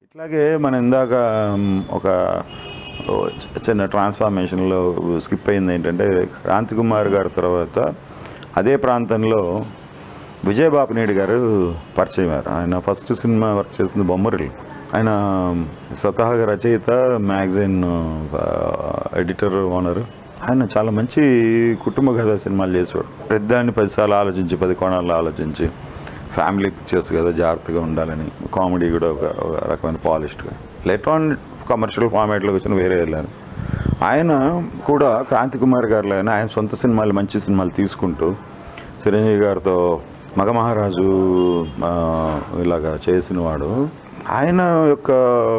ఇట్లాగే మనం ఇందాక ఒక చిన్న ట్రాన్స్ఫార్మేషన్లో స్కిప్ అయింది ఏంటంటే, క్రాంతి కుమార్ గారి తర్వాత అదే ప్రాంతంలో విజయబాపినేడు గారు పరిచయం అయ్యారు. ఆయన ఫస్ట్ సినిమా వర్క్ చేసింది బొమ్మరిల్లు. ఆయన స్వతహాగా రచయిత, మ్యాగజైన్ ఎడిటర్, ఓనర్. ఆయన చాలా మంచి కుటుంబ కథ సినిమాలు చేసేవాడు. పెద్దాన్ని 10 సార్లు ఆలోచించి 10 కోణాల్లో ఆలోచించి, ఫ్యామిలీ పిక్చర్స్ కదా, జాగ్రత్తగా ఉండాలని, కామెడీ కూడా ఒక రకమైన పాలిష్డ్గా. లేటర్ ఆన్ కమర్షియల్ ఫార్మాట్లోకి వచ్చిన వేరే వెళ్ళారు. ఆయన కూడా క్రాంతి కుమార్ గారిలో ఆయన సొంత సినిమాలు, మంచి సినిమాలు తీసుకుంటూ చిరంజీవి గారితో మగమహారాజు ఇలాగా చేసినవాడు. ఆయన యొక్క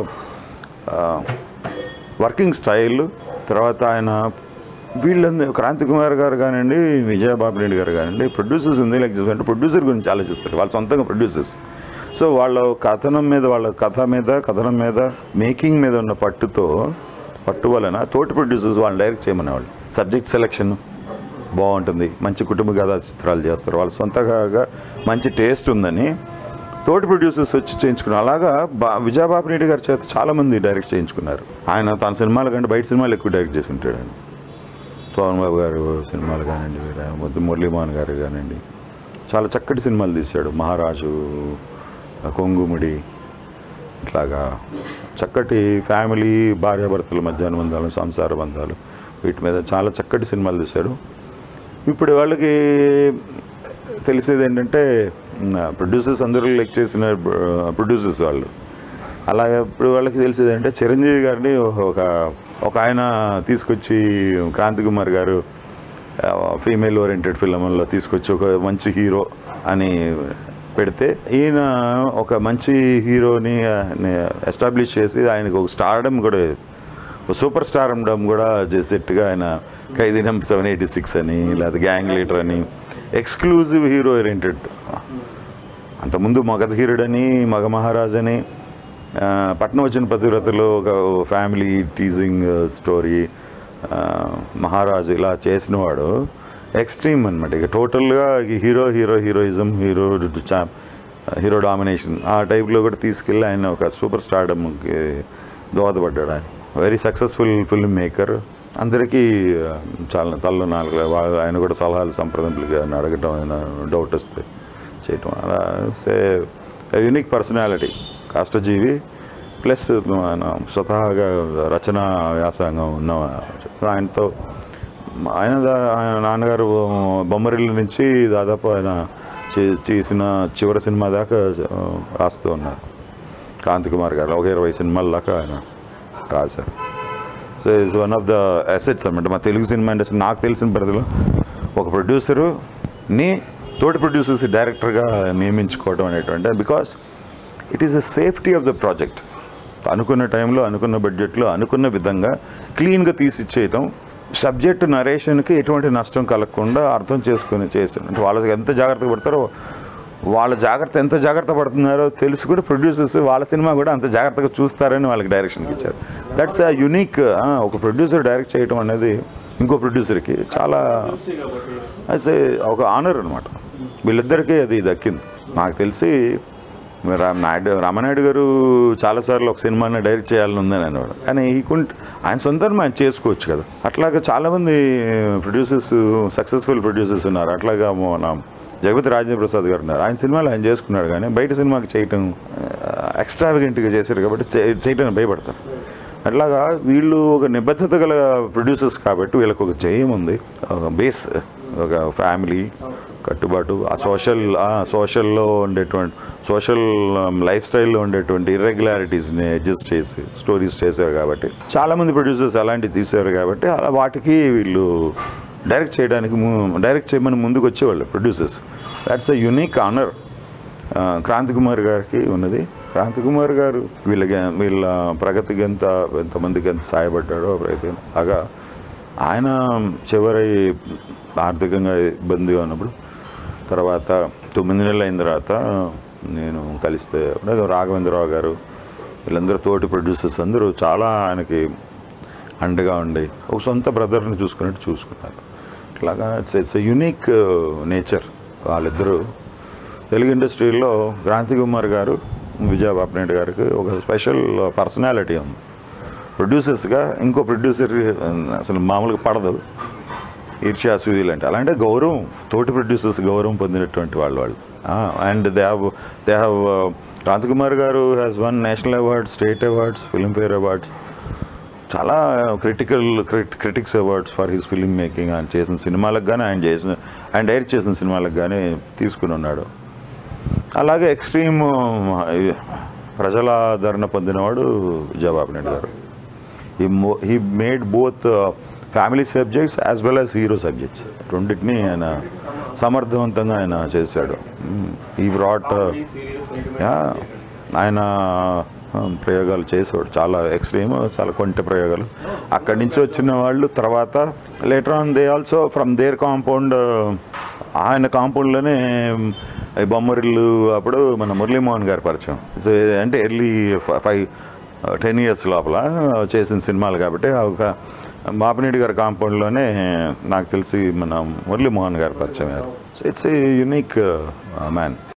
వర్కింగ్ స్టైల్, తర్వాత ఆయన వీళ్ళందరూ క్రాంతి కుమార్ గారు కానివ్వండి, విజయబాపినేడు గారు కానివ్వండి, ప్రొడ్యూసర్స్ ఉంది. లైక్ అంటే ప్రొడ్యూసర్ గురించి ఆలోచిస్తారు, వాళ్ళు సొంతంగా ప్రొడ్యూసర్స్. సో వాళ్ళ కథనం మీద మేకింగ్ మీద ఉన్న పట్టు వలన తోటి ప్రొడ్యూసర్స్ వాళ్ళని డైరెక్ట్ చేయమనేవాళ్ళు. సబ్జెక్ట్ సెలెక్షన్ బాగుంటుంది, మంచి కుటుంబ కథా చిత్రాలు చేస్తారు, వాళ్ళ సొంతగా మంచి టేస్ట్ ఉందని తోటి ప్రొడ్యూసర్స్ వచ్చి చేయించుకున్నారు. అలాగా విజయబాపినేడు గారి చేత చాలామంది డైరెక్ట్ చేయించుకున్నారు. ఆయన తన సినిమాల కంటే బయట సినిమాలు ఎక్కువ డైరెక్ట్ చేసుకుంటాడు. ఆయన సోహన్ బాబు గారు సినిమాలు కానివ్వండి, మురళీమోహన్ గారు కానివ్వండి, చాలా చక్కటి సినిమాలు తీశాడు. మహారాజు, కొంగుముడి, ఇట్లాగా చక్కటి ఫ్యామిలీ, భార్యాభర్తల మధ్య అనుబంధాలు, సంసార బంధాలు, వీటి మీద చాలా చక్కటి సినిమాలు తీశాడు. ఇప్పుడు వాళ్ళకి తెలిసేది ఏంటంటే, ప్రొడ్యూసర్స్ అందరూ లెక్ చేసిన ప్రొడ్యూసర్స్ వాళ్ళు. అలాగే ఇప్పుడు వాళ్ళకి తెలిసేది అంటే, చిరంజీవి గారిని ఒక ఆయన తీసుకొచ్చి క్రాంతి కుమార్ గారు ఫీమేల్ ఓరియంటెడ్ ఫిల్మ్లో తీసుకొచ్చి ఒక మంచి హీరో అని పెడితే, ఈయన ఒక మంచి హీరోని ఎస్టాబ్లిష్ చేసి ఆయనకు ఒక స్టార్డమ్ కూడా, సూపర్ స్టార్డమ్ కూడా చేసేట్టుగా ఆయన ఖైదీ నంబర్ 786 అని, లేదా గ్యాంగ్ లీడర్ అని, ఎక్స్క్లూజివ్ హీరో ఓరియంటెడ్. అంతకుముందు మగధీరుడని, మగమహారాజ్ అని, పట్నం వచ్చిన పతివ్రతలో ఒక ఫ్యామిలీ టీజింగ్ స్టోరీ, మహారాజు, ఇలా చేసినవాడు ఎక్స్ట్రీమ్ అనమాట. ఇక టోటల్గా హీరోయిజం, హీరో డామినేషన్ ఆ టైప్లో కూడా తీసుకెళ్ళి ఆయన ఒక సూపర్ స్టార్డమ్కి దోహదపడ్డాడు. ఆయన వెరీ సక్సెస్ఫుల్ ఫిల్మ్ మేకర్. అందరికీ చాలా తల్లో 4 ఆయన కూడా సలహాలు, సంప్రదింపులుగా అడగటం, ఆయన డౌట్ వస్తే చేయటం, అలా యూనిక్ పర్సనాలిటీ, కష్టజీవి, ప్లస్ స్వతహాగా రచనా వ్యాసంగం ఉన్న. ఆయనతో ఆయన నాన్నగారు బొమ్మరిల్లు నుంచి దాదాపు ఆయన చేసిన చివరి సినిమా దాకా రాస్తూ ఉన్నారు. క్రాంతి కుమార్ గారు ఒక 20 సినిమాల దాకా ఆయన రాశారు. So it's one of the assets అన్నమాట మా తెలుగు సినిమా ఇండస్ట్రీ. నాకు తెలిసిన పరిధిలో ఒక ప్రొడ్యూసరుని తోటి ప్రొడ్యూసర్స్ డైరెక్టర్గా నియమించుకోవడం అనేటువంటి, because it is the safety of the project. అనుకున్న టైంలో, అనుకున్న బడ్జెట్లో, అనుకున్న విధంగా క్లీన్గా తీసిచ్చేయటం, సబ్జెక్ట్ నరేషన్కి ఎటువంటి నష్టం కలగకుండా అర్థం చేసుకుని చేస్తాడు. అంటే వాళ్ళకి ఎంత జాగ్రత్తగా పడతారో, వాళ్ళ ఎంత జాగ్రత్త పడుతున్నారో తెలుసు కూడా ప్రొడ్యూసర్స్ వాళ్ళ సినిమా కూడా అంత జాగ్రత్తగా చూస్తారని వాళ్ళకి డైరెక్షన్కి ఇచ్చారు. That's a unique. ఒక ప్రొడ్యూసర్ డైరెక్ట్ చేయటం అనేది ఇంకో ప్రొడ్యూసర్కి చాలా ఒక ఆనర్ అనమాట. వీళ్ళిద్దరికీ అది దక్కింది. నాకు తెలిసి రామనాయుడు గారు చాలాసార్లు ఒక సినిమాని డైరెక్ట్ చేయాలని ఉందని అనేవాడు, కానీ ఆయన సొంతం ఆయన చేసుకోవచ్చు కదా. అట్లాగా చాలామంది ప్రొడ్యూసర్స్, సక్సెస్ఫుల్ ప్రొడ్యూసర్స్ ఉన్నారు. అట్లాగా మన జగపతి రాజేంద్ర ప్రసాద్ గారు ఉన్నారు. ఆయన సినిమాలు ఆయన చేసుకున్నాడు, కానీ బయట సినిమాకి చేయటం ఎక్స్ట్రావిగెంట్గా చేశారు కాబట్టి చేయటానికి భయపడతారు. అట్లాగా వీళ్ళు ఒక నిబద్ధత గల ప్రొడ్యూసర్స్ కాబట్టి వీళ్ళకి ఒక జయం ఉంది, ఒక బేస్, ఒక ఫ్యామిలీ కట్టుబాటు, ఆ సోషల్లో ఉండేటువంటి సోషల్ లైఫ్ స్టైల్లో ఉండేటువంటి ఇర్రెగ్యులారిటీస్ని అడ్జస్ట్ చేసి స్టోరీస్ చేశారు కాబట్టి చాలామంది ప్రొడ్యూసర్స్ అలాంటివి తీశారు కాబట్టి అలా వాటికి వీళ్ళు డైరెక్ట్ చేయమని ముందుకు వచ్చేవాళ్ళు producers. That's a unique honour Kranti Kumar గారికి ఉన్నది. క్రాంతి కుమార్ గారు వీళ్ళ ప్రగతికి ఎంతమందికి ఎంత సహాయపడ్డాడో ప్రయత్నం. అలాగా ఆయన చివరి ఆర్థికంగా ఇబ్బందిగా ఉన్నప్పుడు, తర్వాత 9 నెలలు అయిన తర్వాత నేను కలిస్తే రాఘవేంద్రరావు గారు, వీళ్ళందరూ తోటి ప్రొడ్యూసర్స్ అందరూ చాలా ఆయనకి అండగా ఉండి ఒక సొంత బ్రదర్ని చూసుకున్నట్టు చూసుకున్నారు. ఇట్లాగా ఇట్స్ యూనిక్ నేచర్ వాళ్ళిద్దరూ. తెలుగు ఇండస్ట్రీలో క్రాంతి కుమార్ గారు విజయబాపినేడు గారికి ఒక స్పెషల్ పర్సనాలిటీ ఉంది. ప్రొడ్యూసర్స్గా ఇంకో ప్రొడ్యూసర్ అసలు మామూలుగా పడదు, ఈర్ష్య అసూయలు అంటే. అలాంటి గౌరవం, తోటి ప్రొడ్యూసర్స్ గౌరవం పొందినటువంటి వాళ్ళు. And they have Krantikumar garu has won national awards, state awards, Filmfare awards, చాలా critics awards for his film making. ఆయన చేసిన సినిమాలకు కానీ, ఆయన డైరెక్ట్ చేసిన సినిమాలకు కానీ తీసుకుని ఉన్నాడు. అలాగే ఎక్స్ట్రీమ్ ప్రజలాదరణ పొందినవాడు Vijaya Bapineedu garu. He made both family subjects as well as hero subjects, రెండింటినీ ఆయన సమర్థవంతంగా ఆయన చేశాడు. ఈ బ్రాట్ ఆయన ప్రయోగాలు చేసేవాడు, చాలా ఎక్స్ట్రీమ్, చాలా కొంటె ప్రయోగాలు. అక్కడి నుంచి వచ్చిన వాళ్ళు తర్వాత later on they also from there compound, ఆయన కాంపౌండ్లోనే బొమ్మరిల్లు అప్పుడు మన మురళీమోహన్ గారి పరిచయం. అంటే ఎర్లీ 10 years లోపల చేసిన సినిమాలు కాబట్టి ఒక బాపినేడు గారి కాంపౌండ్లోనే నాకు తెలిసి మన మురళీమోహన్ గారి పరిచయం అయ్యారు. So it's a unique man.